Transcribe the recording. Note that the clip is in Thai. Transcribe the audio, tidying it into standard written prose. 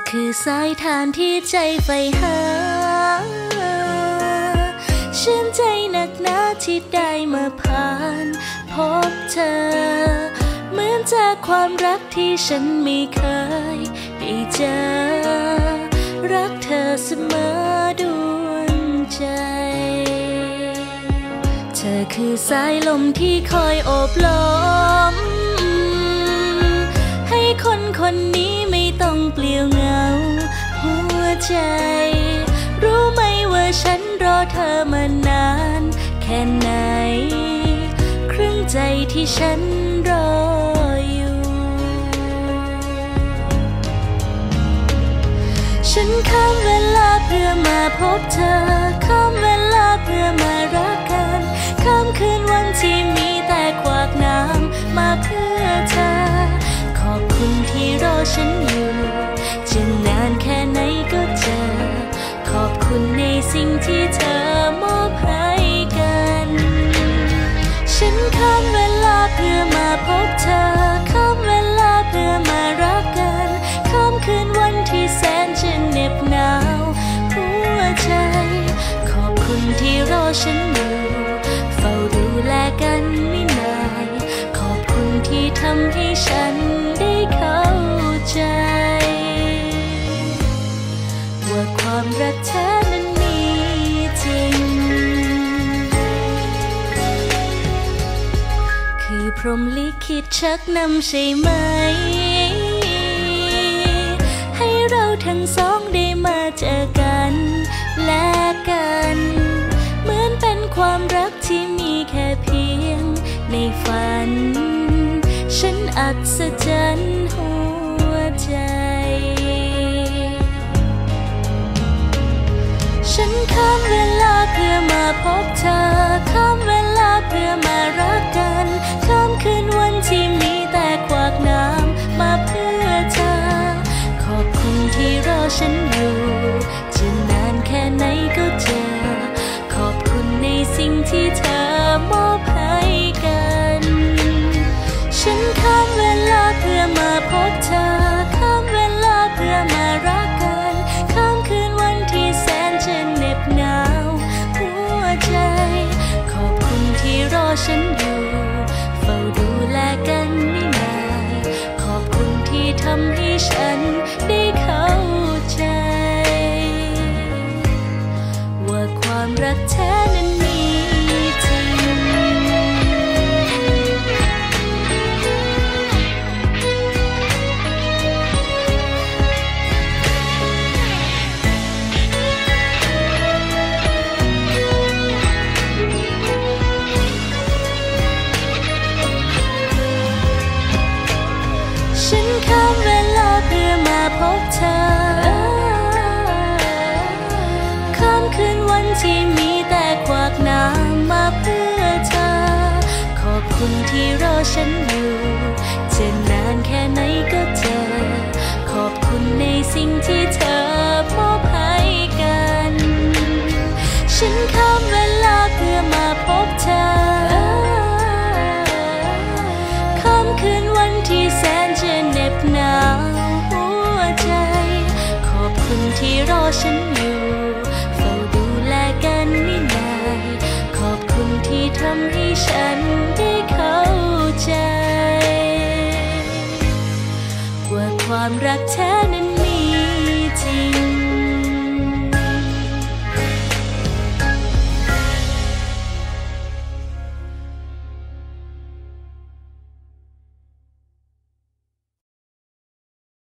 คือสายทานที่ใจใฝ่หาชื่นใจหนักหนาที่ได้มาผ่านพบเธอเหมือนจากความรักที่ฉันไม่เคยได้เจอรักเธอเสมอดวงใจเธอคือสายลมที่คอยโอบล้อมให้คนคนนี้ไม่ต้องเปลี่ยวเหงาหัวใจรู้ไหมว่าฉันรอเธอมานานแค่ไหนครึ่งใจที่ฉันรออยู่ฉันข้ามเวลาเพื่อมาพบเธอข้ามเวลาเพื่อมารักกันข้ามคืนวันที่มีแต่ขวากน้ำมาเพื่อเธอขอบคุณที่รอฉันอยู่จะนานแค่ไหนก็เจอขอบคุณในสิ่งที่เธอมอบให้กันฉันข้ามเวลาเพื่อมาพบเธอข้ามเวลาเพื่อมารักกันข้ามคืนวันที่แสนจะเหน็บหนาวหัวใจขอบคุณที่รอฉันอยู่เฝ้าดูแลกันไม่นานขอบคุณที่ทำให้ฉันได้เข้าใจว่าความรักแท้นั้นมีจริงคือพรหมลิขิตชักนำใช่ไหมให้เราทั้งสองได้มาเจอกันและกันเหมือนเป็นความรักที่มีแค่เพียงในฝันฉันอัศจรรย์หัวใจฉันข้ามเวลาเพื่อมาพบเธอข้ามเวลาเพื่อมารักกันข้ามคืนวันที่มีแต่ขวากน้ำมาเพื่อเธอขอบคุณที่รอฉันอยู่จะนานแค่ไหนก็เจอขอบคุณในสิ่งที่เธอมอบให้กันฉันข้ามเวลาเพื่อมาพบเธอข้ามเวลาเพื่อมารักกันข้ามคืนวันที่แสนจะเหน็บหนาวหัวใจขอบคุณที่รอฉันอยู่เฝ้าดูแลกันไม่นานขอบคุณที่ทำให้ฉันได้เข้าใจว่าความรักแท้นั้นมีจริงฉันข้ามเวลาเพื่อมาพบเธอข้ามคืนวันที่มีแต่ขวากน้ำมาเพื่อเธอขอบคุณที่รอฉัน